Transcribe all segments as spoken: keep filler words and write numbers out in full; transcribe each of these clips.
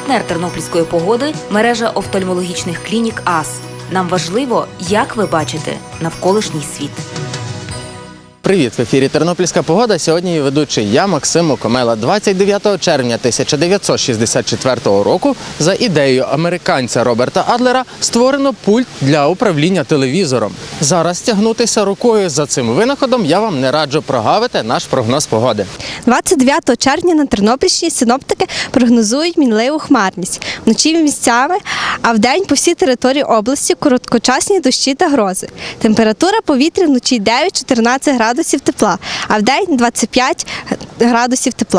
Партнер тернопільської погоди – мережа офтальмологічних клінік АС. Нам важливо, як ви бачите навколишній світ. Привіт! В ефірі «Тернопільська погода». Сьогодні ведучий я, Максим Окомела. двадцять дев'ятого червня тисяча дев'ятсот шістдесят четвертого року за ідеєю американця Роберта Адлера створено пульт для управління телевізором. Зараз тягнутися рукою за цим винаходом я вам не раджу, прогавити наш прогноз погоди. двадцять дев'ятого червня на Тернопільщині синоптики прогнозують мінливу хмарність. Вночі місцями, а вдень по всій території області короткочасні дощі та грози. Температура повітря вночі дев'ять-чотирнадцять градусів тепла, а вдень двадцять п'ять градусів тепла.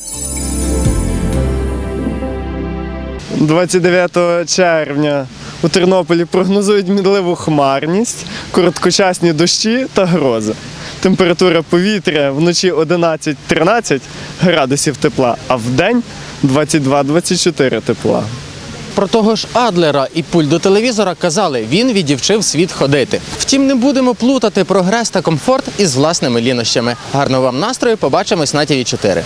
двадцять дев'ятого червня у Тернополі прогнозують мінливу хмарність, короткочасні дощі та грози. Температура повітря вночі одинадцять-тринадцять градусів тепла, а вдень двадцять два-двадцять чотири тепла. Про того ж Адлера і пульт до телевізора казали, він відівчив світ ходити. Втім, не будемо плутати прогрес та комфорт із власними лінощами. Гарного вам настрою, побачимось на Ті Ві чотири.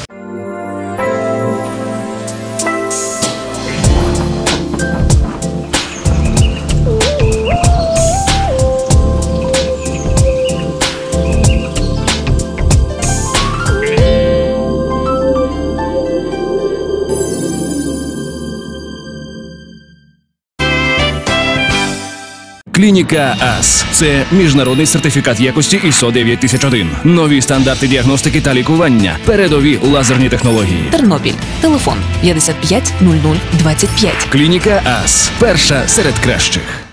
Клініка АС – це міжнародний сертифікат якості ай ес о дев'ять тисяч один. Нові стандарти діагностики та лікування. Передові лазерні технології. Тернопіль. Телефон п'ятдесят п'ять нуль нуль двадцять п'ять. Клініка АС – перша серед кращих.